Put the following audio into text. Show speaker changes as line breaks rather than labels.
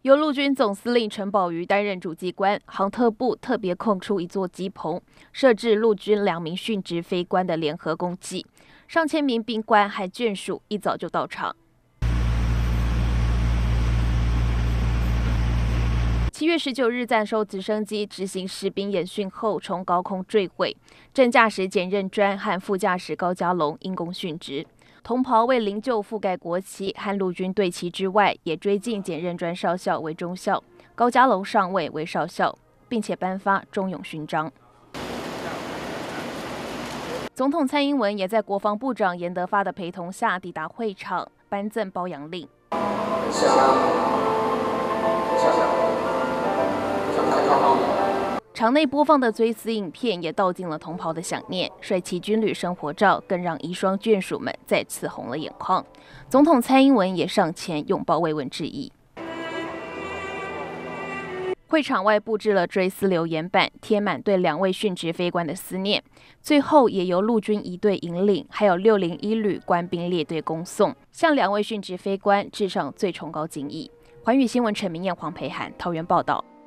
由陆军总司令陈宝瑜担任主机关，航特部特别空出一座机棚，设置陆军2名殉职飞官的联合公祭，上千名兵官和眷属一早就到场。7月19日，暂收直升机执行实兵演训后，从高空坠毁，正驾驶检认专和副驾驶高嘉龙因公殉职。同袍为灵柩覆盖国旗和陆军队旗之外，也追晋检认专少校为中校，高嘉龙上尉为少校，并且颁发忠勇勋章。总统蔡英文也在国防部长严德发的陪同下抵达会场，颁赠褒扬令。场内播放的追思影片也道尽了同袍的想念，帅气军旅生活照更让遗孀眷属们再次红了眼眶。总统蔡英文也上前拥抱慰问致意。会场外布置了追思留言板，贴满对2位殉职飞官的思念。最后也由陆军仪队引领，还有601旅官兵列队恭送，向2位殉职飞官致上最崇高敬意。寰宇新闻陈明燕、黄培涵桃园报道。